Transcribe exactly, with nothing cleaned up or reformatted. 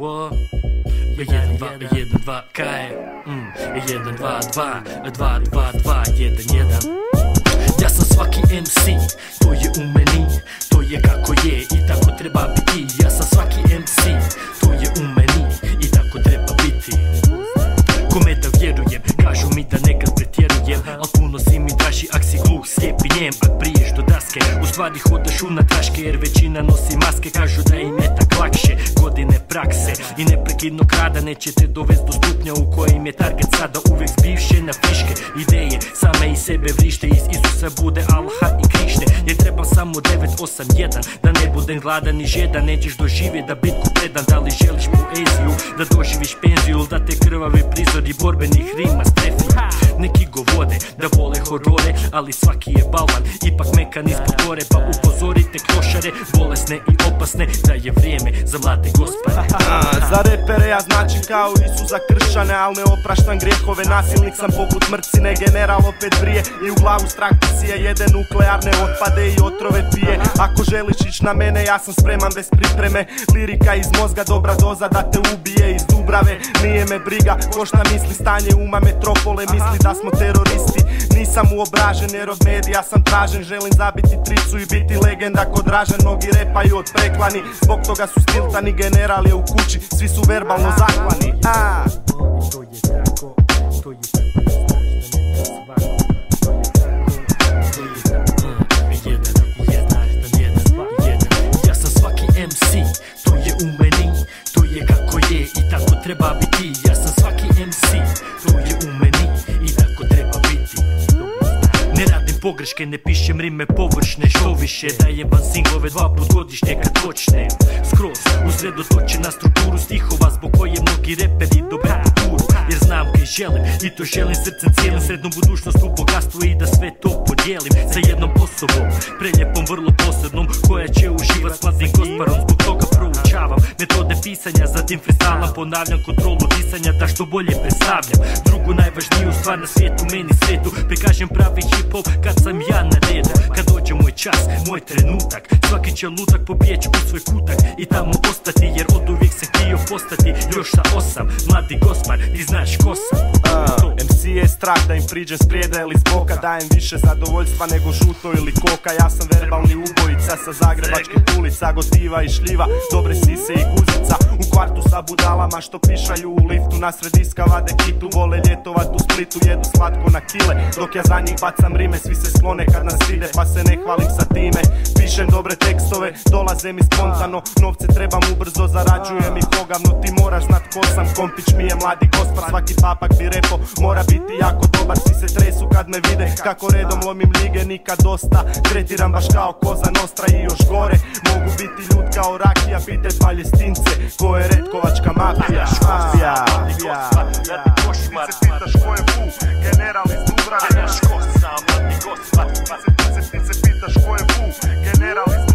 Wo? jedan, dva, jedan, dva, kaj? jedan, dva, dva, dva, dva, dva, jedan, jedan. Ja sam svaki em si, to je u meni, to je kako je i tako treba biti. Ja sam svaki em si, to je u meni i tako treba biti. Kome da vjerujem, kažu mi da nekad pretjerujem, al puno si mi draži ak si gluh, slijep i njem, ak briješ do daske. U stvari hodaš unatraške jer većina nosi maske, kažu da im je tak lakše. Godine prakse i neprekidnog rada neće te dovest do stupnja u kojem je target sada uvijek zbivše na friške ideje. Same iz sebe vrište, iz Isusa bude Allaha i Krište. Jer trebam samo devet osam jedan, da ne budem gladan ni žedan. Nećeš doživjet da bitku predan, da li želiš poeziju, da doživiš penziju ili da te krvave prizori borbenih rima strefi. Neki govore da vole horore, ali svaki je balvan, ipak mekan ispod gore. Pa upozorite klošare, bolesne i opasne, da je vrijeme za mlade gospare. Za repere ja značim kao Isus za kršćane, al ne opraštam grijehove, nasilnik sam poput mrcine. General opet brije i u glavu strah ti sije, jede nuklearne otpade i otrove pije. Ako želiš ić na mene, ja sam spreman bez pripreme. Lirika iz mozga, dobra doza da te ubije iz Dubrave. Nije me briga ko šta misli, stanje uma metropole misli da smo teroristi. Nisam uobražen jer od medija sam tražen, želim zabiti tricu i biti legenda kod Dražen. Mnogi repaju od preklani, zbog toga su stiltani. General je u kući, svi su verbalno zaklani. A to je tako, to je tako, ja sam svaki em si, to je u meni, to je kako je i tako treba biti. Ja sam svaki em si, to je u meni i tako treba biti. Ne radim pogreške, ne pišem rime površne, što više dajem vam singlove dva put godišnje kad počnem. Skroz usredotočen na strukturu stihova zbog koje mnogi reperi dobe kulturu. Jer znam kaj želim i to želim srcem cijelim, srednu budućnost u bogatstvu i da sve to podijelim sa jednom osobom, preljepom, vrlo posebnom, koja će uživat s mladim gosparom. Zbog toga proučavam metode pisanja, zatim freestylam, ponavljam kontrolu disanja da što bolje predstavljam drugu najvažniju stvar na svijetu, meni svetu. Prikažem pravi hip-hop kad sam ja na redu, kad dođe moj čas, moj trenutak, svaki će lutak pobjeći u svoj kutak i tamo ostati, jer od uvijek se htio postati. Još sa osam, mladi gospar, ti znaš ko sam. uh, em si je strah da im priđem s prijeda ili s boka, dajem više zadovoljstva nego žuto ili koka. Ja sam verbalni ubojica sa zagrebačkih ulica, gotiva i šljiva, dobre sise i guzica. U kvartu sa budalama što pišaju u liftu, nasred diska vade kitu, vole ljetovat u Splitu, jedu slatko na kile, dok ja za njih bacam rime. Svi se sklone kad nas vide pa se ne hvalim sa time. Pišem dobre tekstove, dolaze mi spontano, novce trebam ubrzo, zarađujem ih ogavno. Ti moraš znat ko sam, kompić mi je mladi gospar. Svaki papak bi repo, mora biti jako dobar. Svi se tresu kad me vide, kako redom lomim lige, nikad dosta. Tretiram baš kao koza nostra i još gore. Mogu biti ljud kao rakija, pitaj Palestince ko je retkovačka mafija. Mafija, mafija, ti se pitaš ko je bu, general iz Dubrave. Ti se pitaš ko je bu, general iz